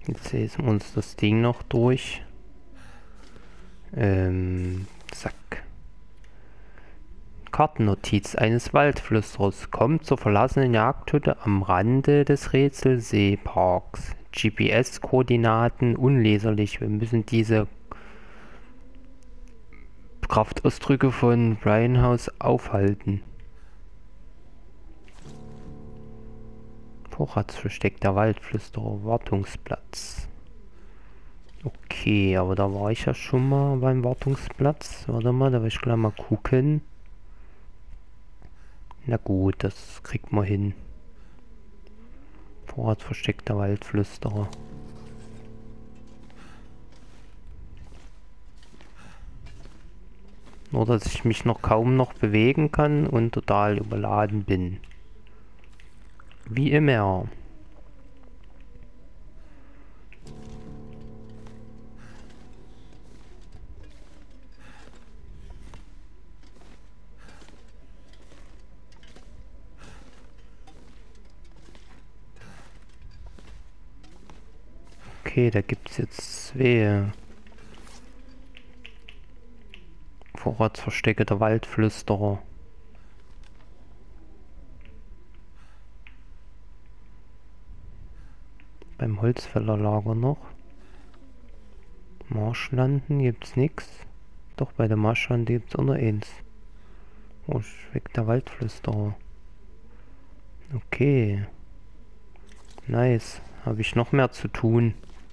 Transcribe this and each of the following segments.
Jetzt lesen wir uns das Ding noch durch. Zack. Kartennotiz eines Waldflüsterers kommt zur verlassenen Jagdhütte am Rande des Rätselseeparks. GPS-Koordinaten unleserlich. Wir müssen diese Kraftausdrücke von Brian House aufhalten. Vorratsversteck der Waldflüsterer, Wartungsplatz. Okay, aber da war ich ja schon mal beim Wartungsplatz. Warte mal, da will ich gleich mal gucken. Na gut, das kriegt man hin. Vorratsversteck der Waldflüsterer. Nur, dass ich mich noch kaum noch bewegen kann und total überladen bin. Wie immer. Okay, da gibt es jetzt zwei Vorratsverstecke der Waldflüsterer. Beim Holzfällerlager noch. Marschlanden gibt's nichts. Doch bei der Marschlande gibt's auch noch eins. Oh, schmeckt der Waldflüsterer. Okay. Nice. Habe ich noch mehr zu tun.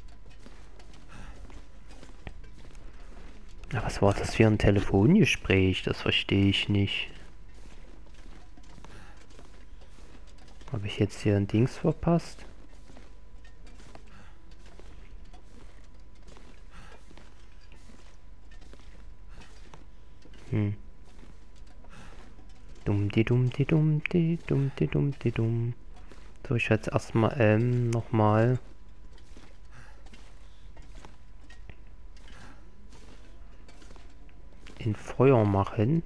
Ja, was war das für ein Telefongespräch? Das verstehe ich nicht. Habe ich jetzt hier ein Dings verpasst? Dumm. So, ich werde jetzt erstmal nochmal in Feuer machen.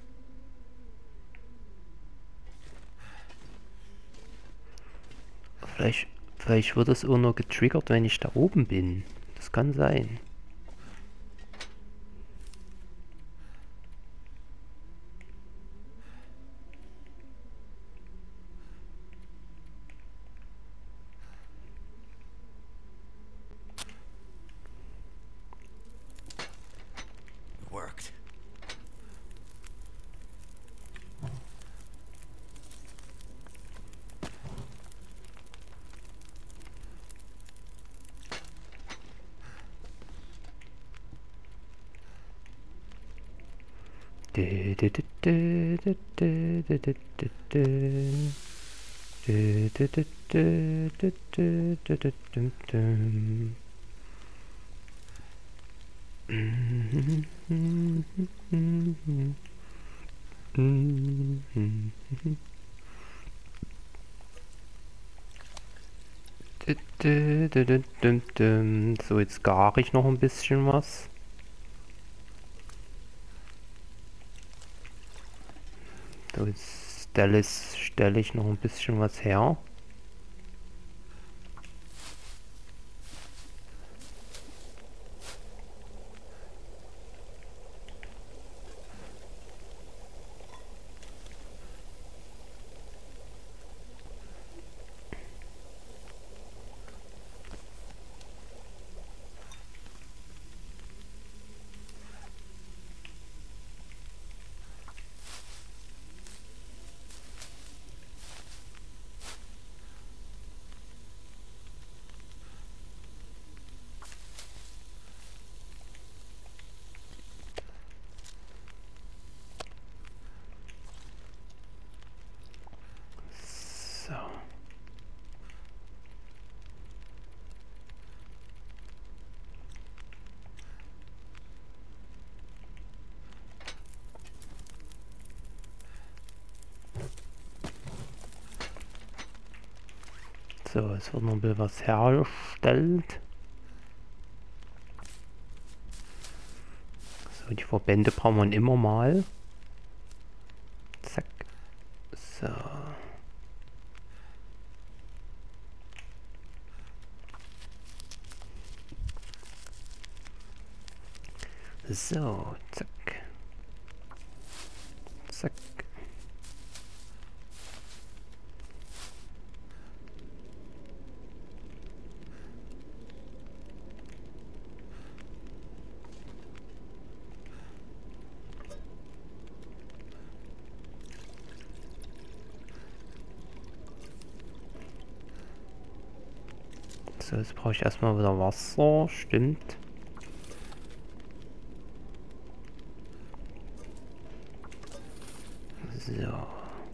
Vielleicht wird es auch nur getriggert, wenn ich da oben bin. Das kann sein. Worked. So, jetzt gare ich noch ein bisschen was. So, jetzt stelle ich noch ein bisschen was her. So. So, es wird noch ein bisschen was hergestellt. So, die Verbände brauchen wir immer mal. Zack. So. So, zack. Zack. So, jetzt brauche ich erstmal wieder Wasser, stimmt. So.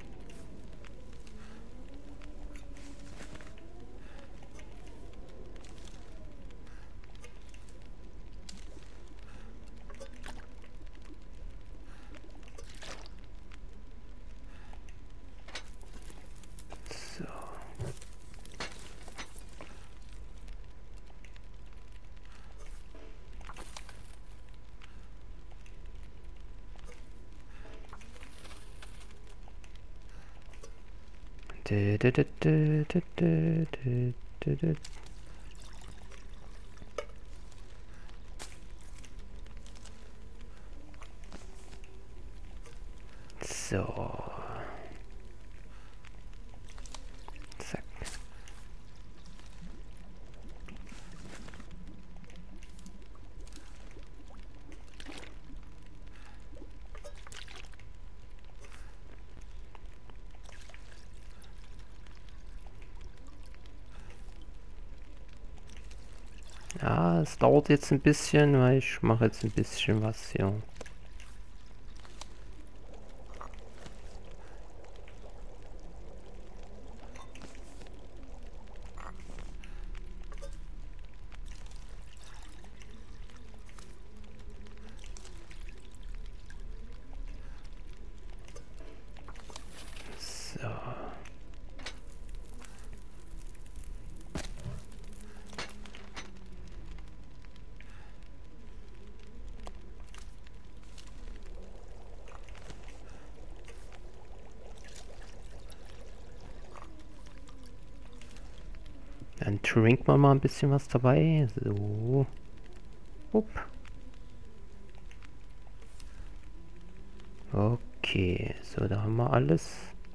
So. So. Zack. Ja, es dauert jetzt ein bisschen, weil ich mache jetzt ein bisschen was hier. So. Dann trinken wir mal ein bisschen was dabei. So. Upp. Okay, so, da haben wir alles.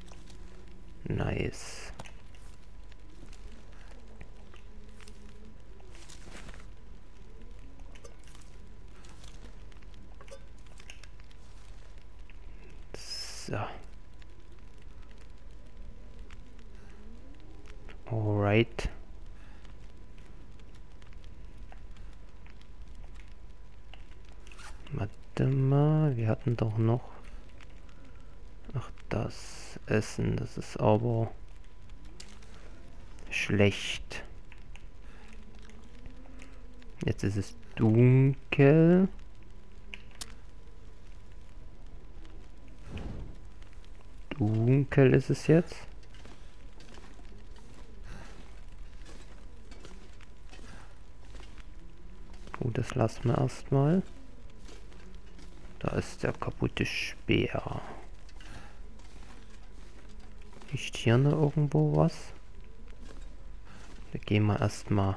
Nice. So. Alright. Warte mal, wir hatten doch noch... Ach, das Essen, das ist aber schlecht. Jetzt ist es dunkel. Dunkel ist es jetzt. Gut, das lassen wir erstmal. Da ist der kaputte Speer. Ist hier noch irgendwo was? Da gehen wir erstmal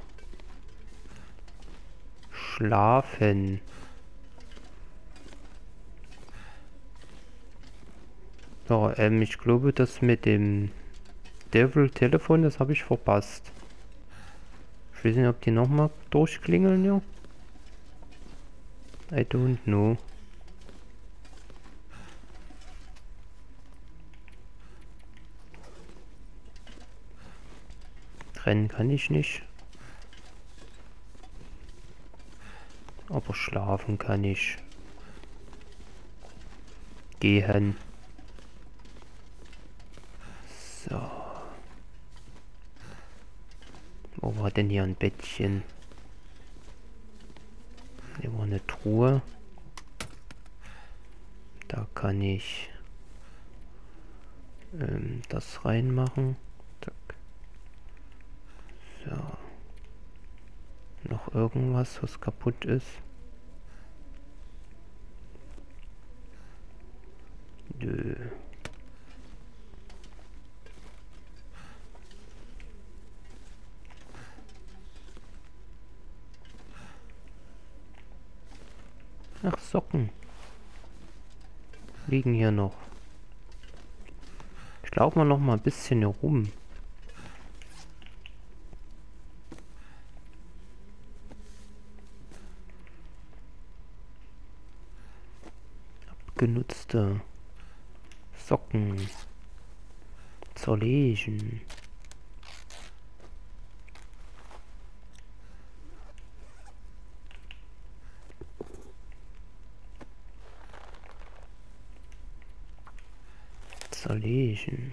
schlafen. Ja, ich glaube, das mit dem Devil-Telefon, das habe ich verpasst. Ich weiß nicht, ob die nochmal durchklingeln, ja. I don't know. Rennen kann ich nicht. Aber schlafen kann ich. Gehen. So. Wo war denn hier ein Bettchen? Hier war eine Truhe. Da kann ich das reinmachen. Zack. So. Noch irgendwas, was kaputt ist? Nö. Ach, Socken. Liegen hier noch. Ich laufe mal noch mal ein bisschen hier rum. Abgenutzte Socken. Zerlegen. Zerlegen.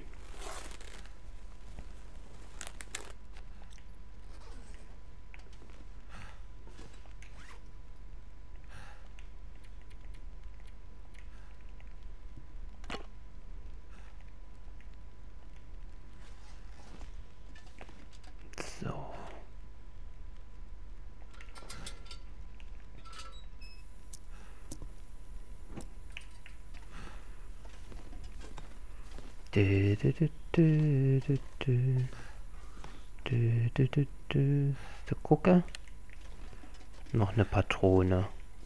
So. Du, du, du, du, du, du. Du, du, du, du. So, gucke. Noch eine Patrone.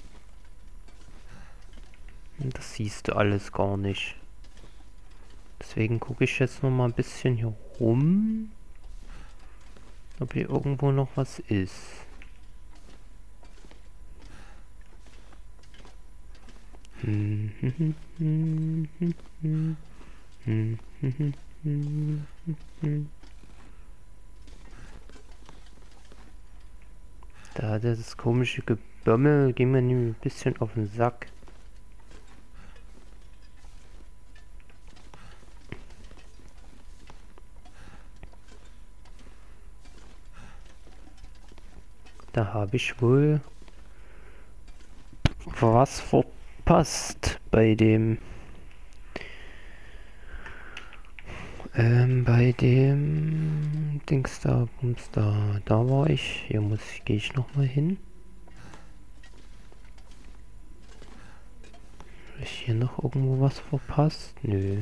Das siehst du alles gar nicht. Deswegen gucke ich jetzt noch mal ein bisschen hier rum. Ob hier irgendwo noch was ist. Da das komische Gebömmel geht mir ein bisschen auf den Sack. Da habe ich wohl was verpasst bei dem Dings da, Bums da. Da war ich. Hier gehe ich noch mal hin. Habe ich hier noch irgendwo was verpasst? Nö.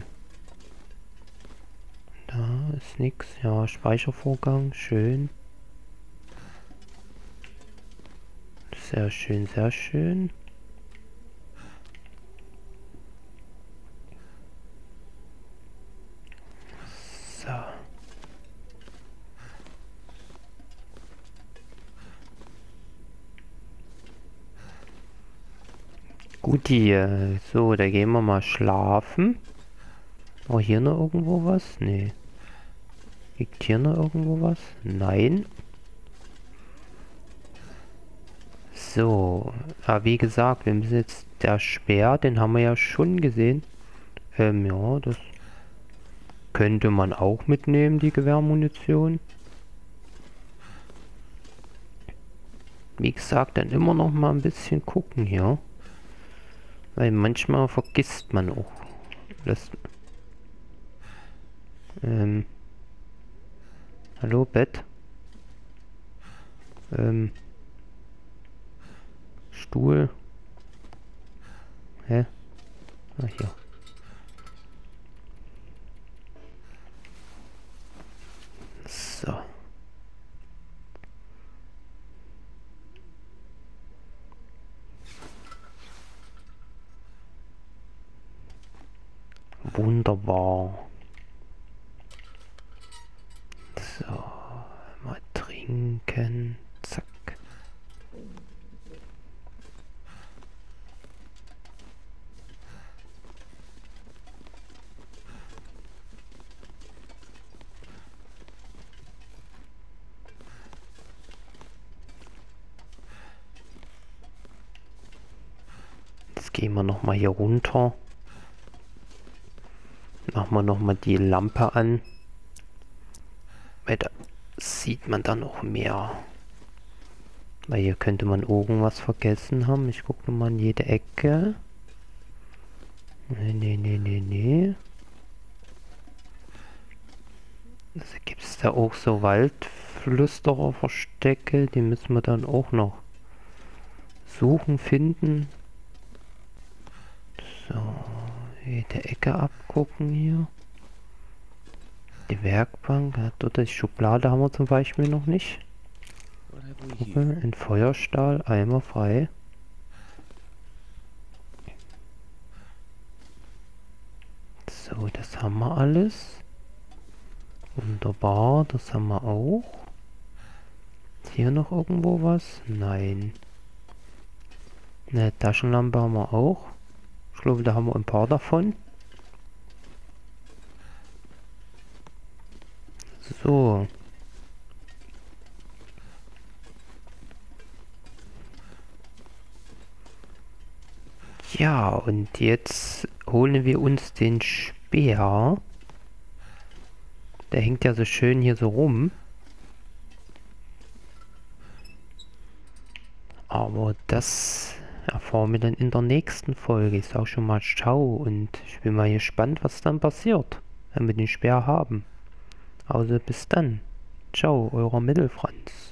Da ist nichts. Ja, Speichervorgang, schön. Sehr schön, sehr schön. So. Guti, so, da gehen wir mal schlafen. War hier noch irgendwo was? Nee. Liegt hier noch irgendwo was? Nein. So, wie gesagt, wir müssen jetzt der Speer, den haben wir ja schon gesehen. Ja, das könnte man auch mitnehmen, die Gewehrmunition. Wie gesagt, dann immer noch mal ein bisschen gucken hier. Weil manchmal vergisst man auch. Das, hallo, Bett? Stuhl? Hä? Ah, hier. So. Wunderbar. So, mal trinken. Zack. Jetzt gehen wir noch mal hier runter. Machen wir noch mal die Lampe an. Weil da sieht man dann noch mehr. Weil hier könnte man irgendwas vergessen haben. Ich gucke noch mal in jede Ecke. Nee. Also gibt es da auch so Waldflüsterer-Verstecke. Die müssen wir dann auch noch suchen, finden. So, jede Ecke abgucken hier. Die Werkbank, dort die Schublade haben wir zum Beispiel noch nicht. Gucke, ein Feuerstahl, Eimer frei. haben wir alles. Wunderbar, das haben wir auch. Ist hier noch irgendwo was? Nein. Eine Taschenlampe haben wir auch. Ich glaube, da haben wir ein paar davon. So. Ja, und jetzt holen wir uns den Speer. Der hängt ja so schön hier so rum. Aber das erfahren wir dann in der nächsten Folge. Ich sag schon mal ciao und ich bin mal gespannt, was dann passiert, wenn wir den Speer haben. Also bis dann. Ciao, euer Mittelfranz.